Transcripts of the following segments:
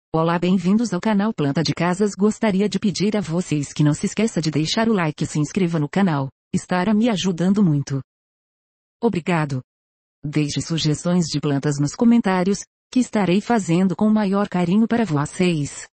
Olá, bem-vindos ao canal Planta de Casas. Gostaria de pedir a vocês que não se esqueça de deixar o like e se inscreva no canal. Estará me ajudando muito. Obrigado. Deixe sugestões de plantas nos comentários, que estarei fazendo com o maior carinho para vocês.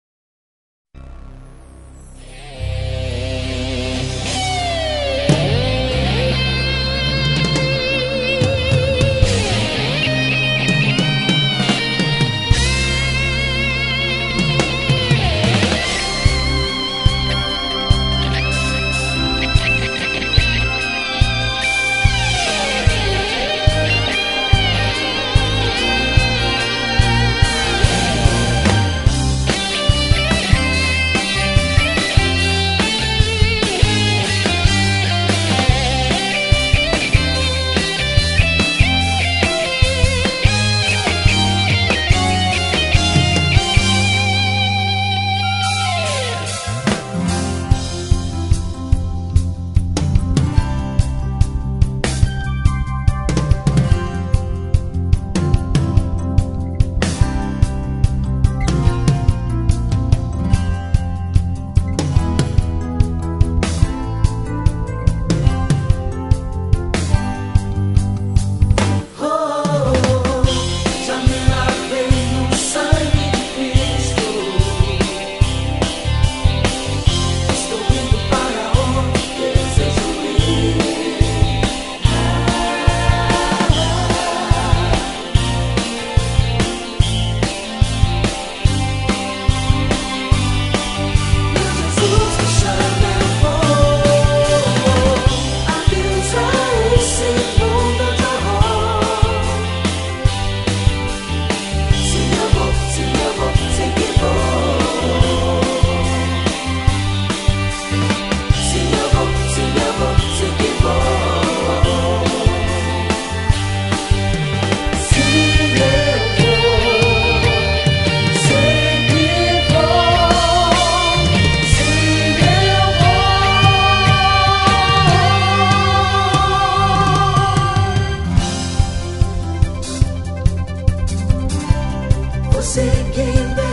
Você quem